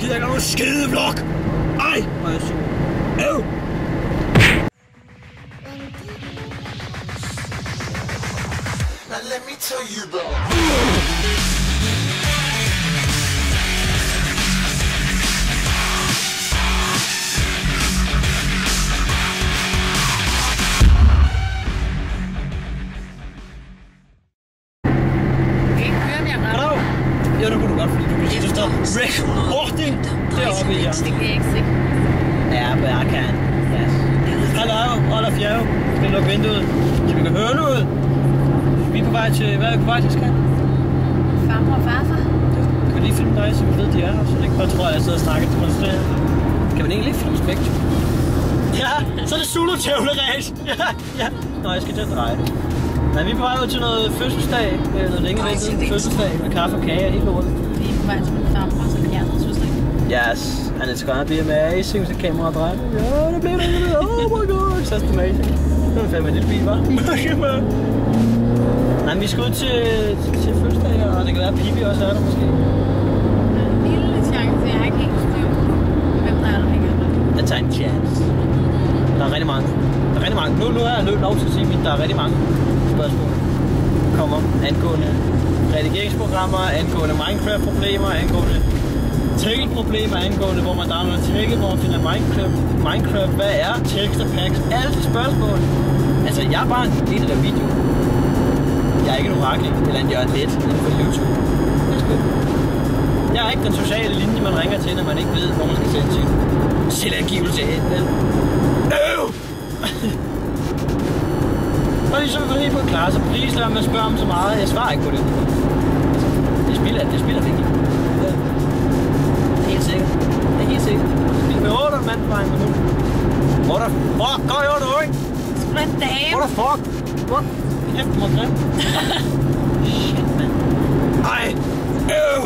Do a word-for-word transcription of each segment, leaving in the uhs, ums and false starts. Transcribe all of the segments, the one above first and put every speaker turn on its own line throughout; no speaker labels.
gider ikke nogen skide vlog. Ej, hvor er jeg sur. Øv.
Now let me tell you though.
Ja, det kunne du godt, fordi du kan sige, der står recording deroppe i her.
Det kan jeg ikke se.
Ja, men jeg kan. Yes. Hallo, Olaf Jerv. Skal vi lukke vinduet, så vi kan høre noget? Vi er på vej til, hvad er vi på vej til, skat?
Farmor og farfar.
Kan vi lige filme dig, så vi ved, de er her, så det ikke bare tror, at jeg sidder og snakker til mig. Kan man egentlig ikke filme Spektrum? Ja, så er det Zulu-tævleræs. Ja, ja. Nå, jeg skal til at dreje. Nej, vi er på vej ud til noget fødselsdag, noget længe ventet fødselsdag med kaffe og kage og helt lortet.
Vi er på vej til min farmor, som er hjernet fødselsdag.
Yes, and it's gonna be amazing, så kameraet drejer. Ja, det bliver det. Oh my god, så er det amazing. Det var fandme en lille bil, hva'? Nej, men vi skal ud til, til, til fødselsdag, og det kan være, at Pippi også er der måske.
Der er en lille chance, jeg har ikke helt styr på, hvem der er der ikke er der.
Jeg tager en chance. Der er rigtig mange. Der er rigtig mange. Nu, nu er jeg nødt lov til at sige, at der er rigtig mange spørgsmål, der kommer angående redigeringsprogrammer, angående Minecraft-problemer, angående Tegel-problemer, angående hvor man downloader Tegel, hvor man finder Minecraft, Minecraft, hvad er texture packs, alle de spørgsmål. Altså, jeg er bare en del af der video. Jeg er ikke en orakel, eller en Jørgen Let inden for YouTube. Jeg er ikke den sociale linje, man ringer til, når man ikke ved, hvor man skal sende sin selvangivelse af. Øv! Og ligesom vi går helt på at klare, så please lad mig spørge om så meget. Jeg svarer ikke på det. Det spiller, det spiller ikke. Ja. Det er helt sikkert. Det er helt sikkert. Det spiller med otte mand på vejen med nu. What the fuck? Går jeg over det, ikke?
Sgu da en dame.
What the fuck? What? Kæft, du må grim. Shit, mand. Ej. Øv.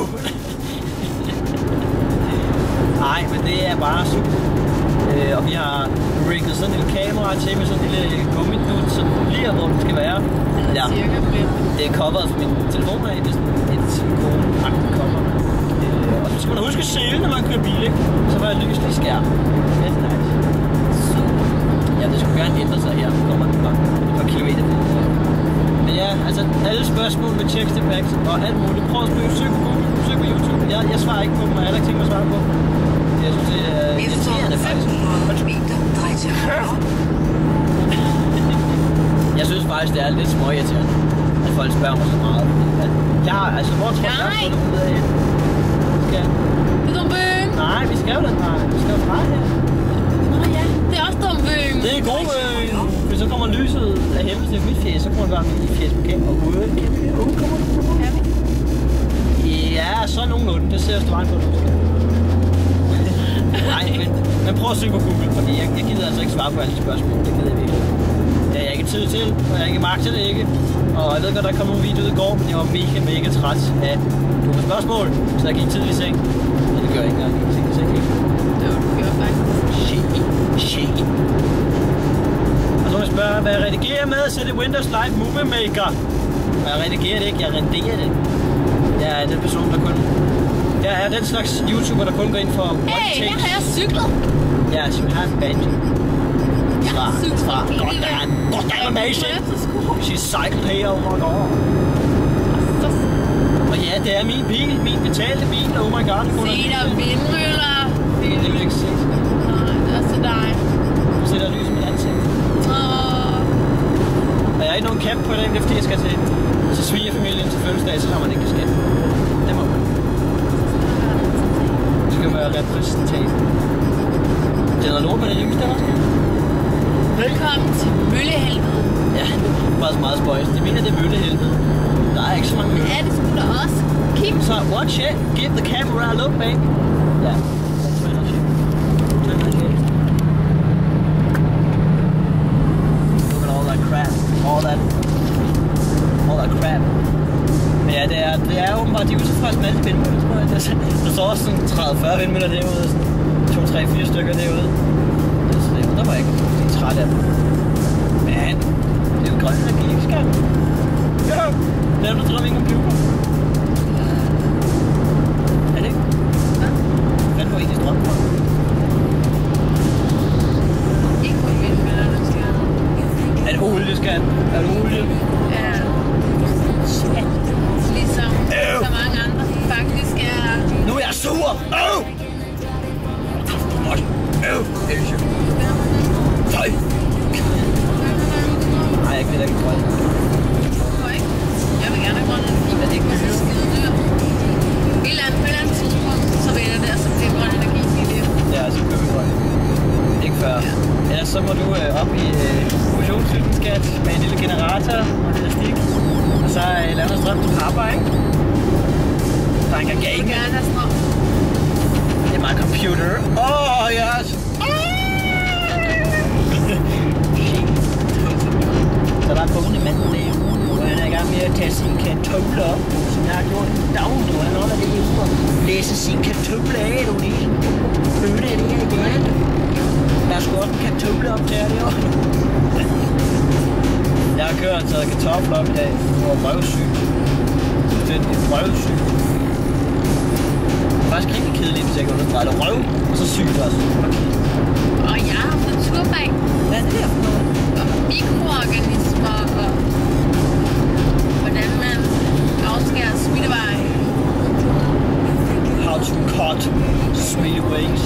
Ej, men det er bare super. Øh, og vi har rigget sådan en lille kamera til med sådan en lille gummidut, så det bliver, hvor det skal være. Ja. Det er coveret fra min telefon af, det er sådan et silikon-agtigt cover. Øh, og så skal man huske at sele, når man kører bil, ikke? Så var jeg lykkes lige skærm. Det er nice. Super. Ja, det skulle gerne ændre sig her, kommer den bare et par kilometer. Men ja, altså alle spørgsmål med texture packs og alt muligt. Prøv at spørge, søg på Google, søg på YouTube. Jeg, jeg svarer ikke på dem, og jeg har ikke tænkt mig at svare på dem. Jeg synes, det er irriterende faktisk. Jeg synes faktisk, det er lidt småirriterende, at folk spørger mig så meget. Ja, altså, hvor tror jeg, jeg har fundet ud af her? Skal...
Det er Dumbøen.
Nej, vi skal jo den her. Vi skal jo fra her.
Nå ja, det er også Dumbøen.
Det er god Bøen. Hvis så kommer lyset af helvede til mit fjæs, så kommer det være mit fjæs på kamera. Og hovedet. Åh, kommer du på? Ja, så nogenlunde. Det ser jeg stå på det. Nej, men, men prøv at søge på Google, fordi jeg, jeg gider altså ikke svare på alle de spørgsmål. Det gider jeg virkelig. Det har jeg ikke tid til, og jeg har ikke magt til det ikke. Og jeg ved godt, der kom nogle videoer i går, men jeg var mega, mega træt af dumme spørgsmål, så jeg gik tidligt i seng. Men det gør jeg ikke engang. Jeg gik i seng ikke.
Det var du gjorde faktisk.
Shit. Shit. Og så må jeg spørge, hvad jeg redigerer med, så er det Windows Live Movie Maker. Og jeg redigerer det ikke, jeg renderer det. Jeg er den person, der kun... Jeg er den slags YouTuber, der kun går ind for one takes.
Hey, her har jeg cyklet.
Ja, she has banjo.
Jeg har cyklet.
God damn, god damn amazing. She cycled here, oh my god. Og ja, det er min bil, min betalte bil, oh my god.
Se der vindmøller.
Det vil jeg ikke se.
Nej, det er også til dig.
Du sætter lys i mit ansigt.
Åh.
Og jeg er ikke nogen camp på den, det er fordi jeg skal til, til svigerfamilien til fødselsdag, så har man ikke skat. Det må man. Det skal være repræsentat. Det er noget lort med det lys, der også.
Velkommen til Møllehelvede.
Ja, bare så meget spøjs. Det mener, det er møllehelvede. Der er ikke så mange møller.
Ja, det skulle da også. Keep.
Så, watch it. Give the camera a look, baby. Ja. Look at all that crap. All that... All that crap. Men ja, det er, det er åbenbart, de er utilfredse med alle de vindmøller, tror jeg. Der står også sådan tredive fyrre vindmøller derude, sådan to tre fire stykker derude. Så det undrer mig ikke, de er trætte af dem. Men, det er jo grøn energi, ikke skal? Jo, det er du drømme en computer. Er det ikke? Ja. Hvad går skat. Er du olie?
Ja. Ligesom
Øv.
så mange andre faktisk er...
Nu er jeg sur! Øv! Øv! Øv! Tøj! Nej, jeg vil ikke grøn.
Jeg vil gerne have grøn energi, men det ikke var så skide dyr. Et eller andet, på et eller andet tidspunkt, så vælger det, og så bliver grøn energi i det.
Ja, så køber vi grøn. Ikke før. Ja. Ellers så må du øh, op i øh, motionscyklen, skat, med en lille generator og en elastik. Og så øh, lave noget strøm til papper, ikke? Der er en gang
Jeg vil gerne have strøm.
Det er meget computer. Åh, oh, yes! Så der er en bunde mand der, hvor han er i gang med at tage sin kartofler op, som jeg har gjort en dag nu. Han holder det ude og læse sin kartofler af, du lige. Følte det her igen. Der er sgu også en kartofler op til det år. Jeg har kørt og taget kartofler op i dag, for røvsyg. Det er en røvsyg. Det er faktisk rigtig kedeligt, hvis jeg går ud fra det røv, og så sygt også.
Og jeg har haft naturbag.
Hvad er det her for noget?
Og mikroorganismer og hvordan man afskærer smitteveje.
How to cut spilleways.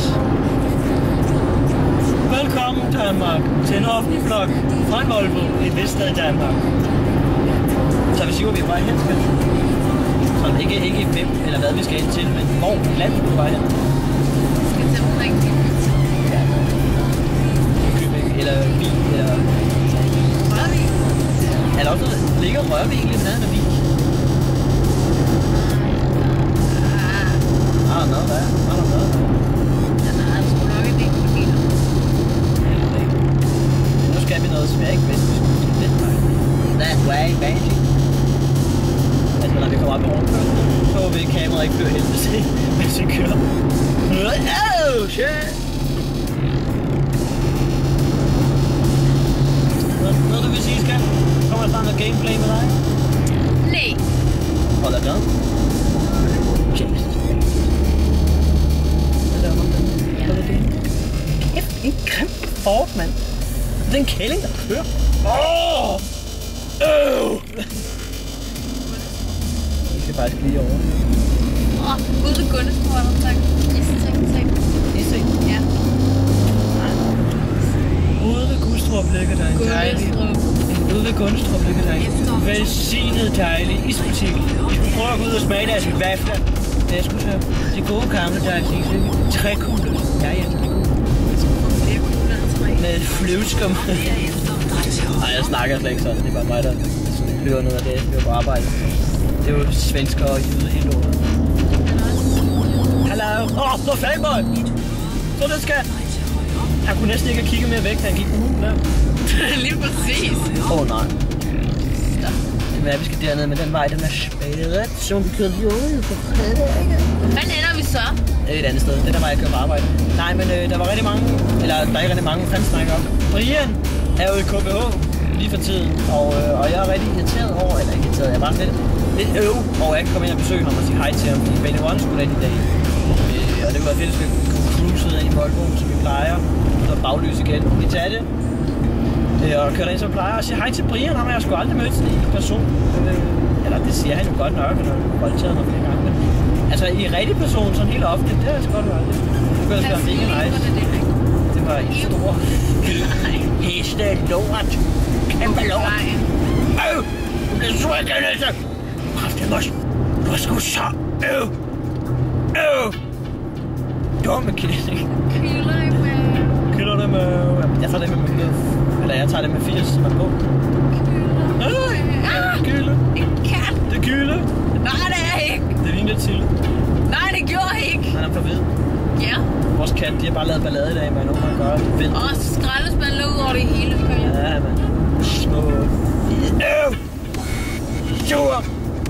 Velkommen Danmark til en offentlig flok fra en Volvo i Vestad Danmark. Så vi siger, at vi er på vej hen, skal så ikke, ikke hvem eller hvad vi skal ind til, men hvor i landet vi er på vej hen.
Vi skal til omkring
Ja. Købing eller Vig eller...
Rørvig.
Er der også noget, ligger Rørvig egentlig nærmere af Vig? Ah, noget der. Ah, der noget der.
Den er sgu nok en del for biler.
Nu skal vi noget, som jeg ikke vidste, vi skulle til den vej. That way, baby. Altså, når vi kommer op i rundkørslen, så håber vi, at kameraet ikke fører helvede til, mens vi kører. Oh, shit! Noget, du vil sige, skat? Kommer der snart noget gameplay med dig?
Nej.
Hold da done. Jesus. Hvad der om den? Hvad er det? Kæft, en grim Ford, mand. Det er en kælling, der kører. Åh! Øv! Vi skal faktisk lige over.
Åh, oh, ude ved Gundestrup, tak. Isting, tak.
Isting?
Ja.
Ude ved Gustrup ligger der en dejlig...
Gundestrup.
Ude ved Gundestrup ligger der en velsignet dejlig isbutik. Vi skulle prøve at gå ud og smage deres vafler. Det er sgu så de gode gamle dejlige trækugler. Ja, ja, trækugler. Med flyvskum. Nej, jeg snakker slet ikke sådan. Det er bare mig, der hører noget af det. Vi er på arbejde. Det er jo svensker og jyde helt over. Hallo! Åh, oh, så fanboy! Så det skal... Han kunne næsten ikke have kigget mere væk, da han gik på hunden der.
Lige præcis.
Åh oh, nej. Det er, vi skal derned med den vej, den er spæret. Så vi kører lige ud på fredag.
Hvad ender vi så?
Det er et andet sted. Det der var, jeg kører på arbejde. Nej, men øh, der var rigtig mange... Eller der er ikke rigtig mange, fanden snakker om. Brian er jo i K B H lige for tiden. Og, øh, og jeg er rigtig irriteret over... Eller ikke irriteret, jeg er bare lidt, lidt øv over, at jeg ikke komme ind og besøge ham og sige hej til ham. Fordi Benny One skulle ind i dag. Øh, og det var fedt, at vi kunne cruise ind i Volvoen, som vi plejer. Så baglys igen. Vi tager det. Øh, og kører ind, som vi plejer. Og siger hej til Brian. Ham har jeg sgu aldrig mødt sådan en person. Øh, eller det siger han jo godt nok, når han har voldtaget mig flere gange. Men, altså i rigtig person, sådan helt ofte, det er så godt været det. Det kunne jeg sige, mega nice. Det var en stor heste lort. Kæmpe lort. Øv! Du bliver sur igen, altså. Kræftet mos. Du er sgu så øv. Øv! Dumme kælling.
Kylder i maven.
Kylder det med... Jeg tager det med med... Eller jeg tager det med firs, som er på.
Kylder.
Kylde.
En kat.
Det er kylde.
Nej, det er ikke.
Det ligner lidt til.
Nej, det gjorde jeg ikke.
Han er for hvid.
Ja.
Vores kat, de har bare lavet ballade i dag, men nogen har gør det vildt.
Og skraldespand lå ud over det hele, følger.
Ja, man. Små. Øv! Sur!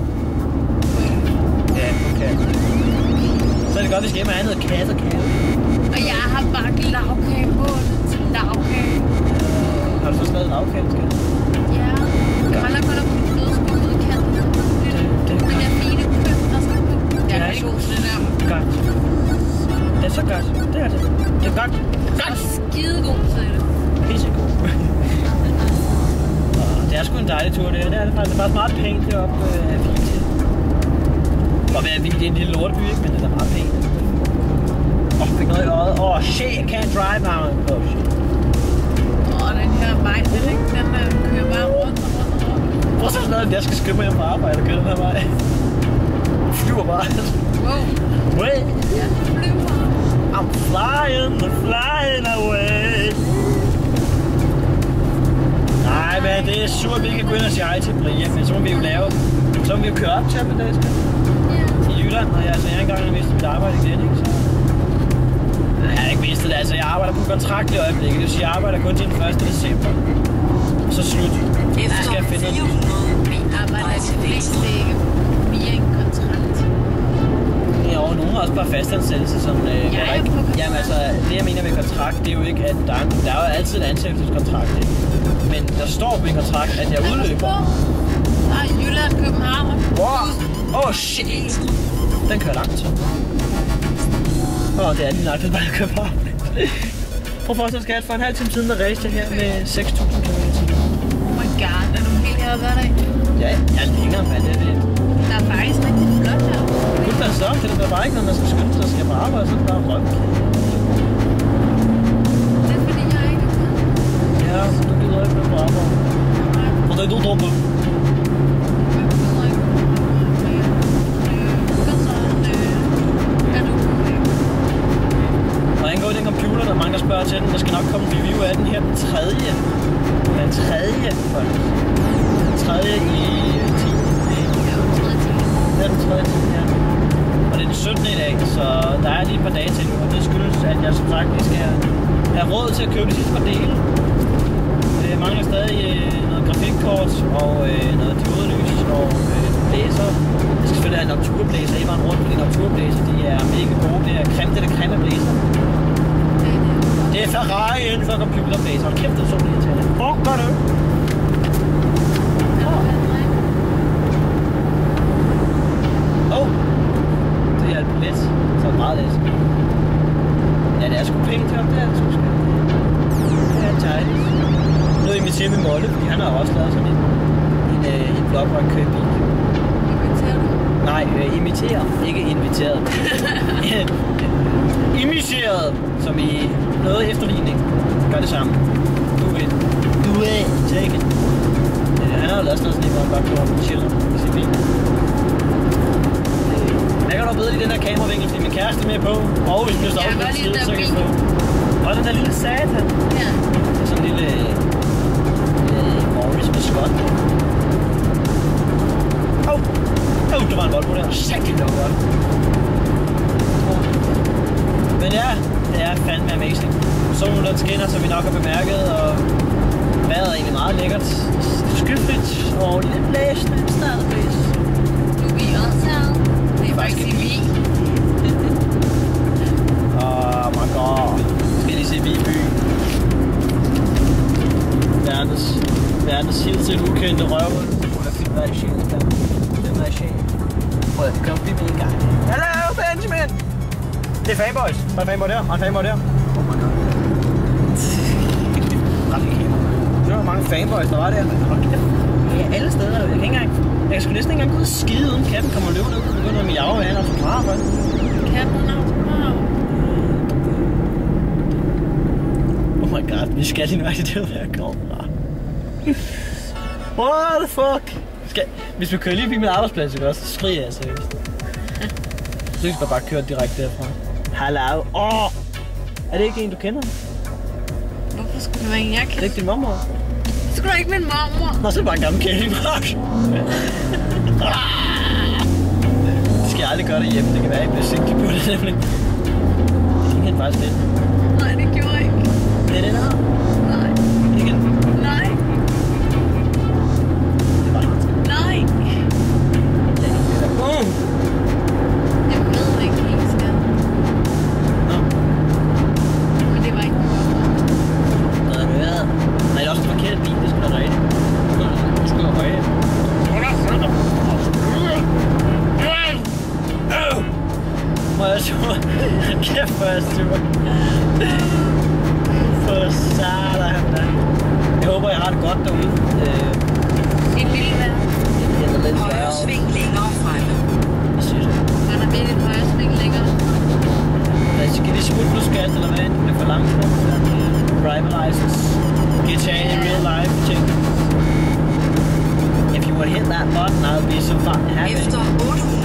Ja, okay. Så er det godt, vi skal hjem og have noget kat og kage.
Og jeg har bagt lavkage på til lavkage.
Har du så stadig lavkage, skat?
Ja. Jeg mangler kun at få mit flødeskum ud i kanten. Det er det. Den der fine køb, der skal på. Jeg er rigtig god til det der.
Godt. Det er så godt. Det er det. Det er godt.
Jeg er skide god til det.
Pissegod. er sgu en dejlig tur, det er det. Er det faktisk. Det er faktisk meget pænt deroppe af øh, Firenze. Og det er en lille lorteby, ikke? Men det er meget pænt. Åh, oh, fik noget i øjet. Åh, oh, shit, I can't drive now. Åh, oh, shit.
Åh, oh, den her vej, det er ikke? Den der kører bare rundt og rundt og rundt.
Prøv så sådan noget, jeg skal skynde mig hjem på arbejde og køre den her vej. Flyver bare.
Wow.
Wait.
Ja, flyver.
I'm flying, I'm flying away. Nej, men det er super, at vi kan gå ind og sige hej til Bria, men så må vi jo lave, så må vi jo køre op til ham en dag, skal i Jylland, og jeg, altså, jeg har engang mistet mit arbejde igen, ikke? Så jeg har ikke mistet det, altså jeg arbejder på kontrakt i øjeblikket, det vil sige, jeg arbejder kun til den første december, og så slut. Så skal jeg finde noget.
Vi arbejder til flest ikke via en kontrakt.
Ja, og nogen har også bare fastansættelse, som øh,
jeg er
ikke.
på kontrakt.
Jamen altså, det jeg mener med kontrakt, det er jo ikke, at der er, der er jo altid en ansættelseskontrakt, ikke? Men der står på en kontrakt, at jeg udløber.
Der er Jylland, København.
Wow! Oh shit! Den kører langt så. Åh, oh, det er lige nok, det bare at køre på. Prøv at forestille, at for en halv time siden, der racede jeg her med seks tusind kilometer.
Oh my god, er du helt her hver dag?
Ja, jeg er længere, men det er det.
Der er faktisk rigtig flot her.
Kun der er så, det er bare ikke, når man skal skynde sig, der skal på arbejde, så er det bare røv.
Det er fordi, jeg ikke er.
Ja, så du gider ikke på arbejde. Og det er du drømmer. Og angående den computer, der er mange, der spørger til den, der skal nok komme en review af den her den tredje. Den tredje, faktisk. Den tredje i ti. Det er den tredje tid, ja. Og det er den syttende i dag, så der er lige et par dage til nu, og det skyldes, at jeg som sagt lige skal have råd til at købe de sidste par dele. Jeg mangler stadig noget grafikkort og noget diodelys og blæser. Jeg skal selvfølgelig have en Noctua-blæser i vejen rundt, fordi Noctua-blæser, de er mega gode. Det er creme, det er creme blæser. Det er Ferrari inden for computerblæser. Hold kæft, det er så lige til det. Åh, gør det! Åh! Det er lidt. Så er det meget lidt. Ja, det er sgu pænt heroppe, det er det sgu skønt. Det er dejligt. Nu imiterer min Molle, fordi han har også lavet sådan en, en, en vlog, hvor han kører bil.
Imiterer du?
Nej, øh, imiterer. Ikke inviteret. Imiteret, som i noget efterligning. Gør det samme. Du ved. Du ved. Take it. Øh, han har jo lavet sådan noget, hvor han bare kører og chiller i sin bil. Jeg kan dog bedre lide den der kameravinkel, fordi min kæreste er med på. Og hvis vi bliver stoppet på den side, så kan vi få. Og den der lille satan.
Ja.
Det er sådan en lille... Morris med skot. Åh! Oh. Åh, oh, der var en Volvo der. Sæt det nok godt. Men ja, det er fandme amazing. Solen den skinner, som vi nok har bemærket, og vejret er egentlig meget lækkert. Skyfrit og lidt blæsende. Stadig blæs.
Du er også her. Det er faktisk i Vig.
Oh my god. Skal lige se Viby. Verdens, verdens hidtil ukendte røvhul. Prøv at finde, hvad er sjældent. Hvem er sjældent? Prøv at komme blive med en gang. Hallo, Benjamin! Det er fanboys. Der er en fanboy der, og en fanboy der. Oh my god. Det var mange fanboys, der var der. Ja, alle steder. Jeg kan ikke engang... Jeg kan sgu næsten ikke engang gå ud og skide, uden katten kommer løbende ud. Det begynder at miave med, han er autograf.
Katten er autograf.
Oh my god, vi skal lige nøjagtigt det, der kommer fra. What the fuck? Skal... Hvis vi kører lige forbi min arbejdsplads, så skriger jeg seriøst. Så skal jeg bare køre direkte derfra. Hallo. Åh! Oh! Er det ikke en, du kender?
Hvorfor skulle det være en, jeg kender?
Det er ikke din mormor?
Det skulle da ikke min mormor.
Nå, så er det bare en gammel kælingmark. Det skal jeg aldrig gøre derhjemme. Det kan være, at jeg bliver sindssygt på det nemlig. Det gik han faktisk lidt.
Nej, det gjorde jeg ikke.
Det er det der?
Nej.
Ikke?
Nej.
Det var det.
Nej.
Det er ikke det der. Uh!
Jeg ved ikke helt, skal.
Nå.
Men det var ikke min mormor.
Hvad er det med? Nej, det er også en forkert bil. Det skal da rigtigt. Du skal da høje. Må jeg sur? Kæft, hvor jeg sur. For satan, da. Jeg håber, jeg har det godt derude. alt eller hvad, det bliver for langt for den driver license. G T A in real life ting. If you would hit that button, I'd be so fucking happy.
Efter otte